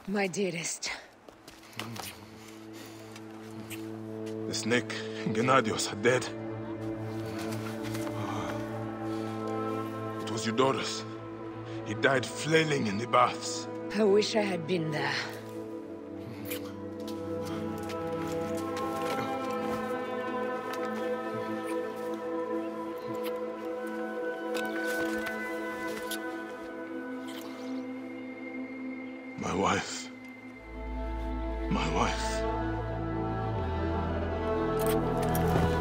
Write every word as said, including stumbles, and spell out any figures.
My dearest. The snake, Gennadios, are dead. It was Eudorus. He died flailing in the baths. I wish I had been there. My wife. My wife.